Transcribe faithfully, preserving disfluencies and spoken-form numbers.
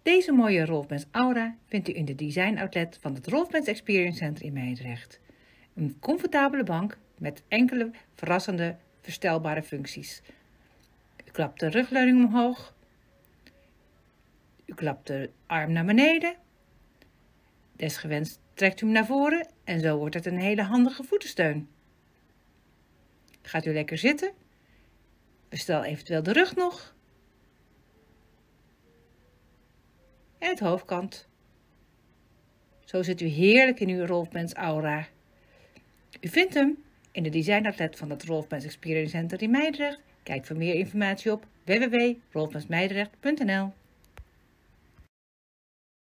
Deze mooie Rolfbenz Aura vindt u in de Design Outlet van het Rolfbenz Experience Center in Meidrecht. Een comfortabele bank met enkele verrassende verstelbare functies. U klapt de rugleuning omhoog. U klapt de arm naar beneden. Desgewenst trekt u hem naar voren en zo wordt het een hele handige voetensteun. Gaat u lekker zitten. Bestel eventueel de rug nog. En het hoofdkant. Zo zit u heerlijk in uw Rolfbenz Aura. U vindt hem in de Design Outlet van het Rolfbenz Experience Center in Meidrecht. Kijk voor meer informatie op w w w punt rolfbenz meidrecht punt n l.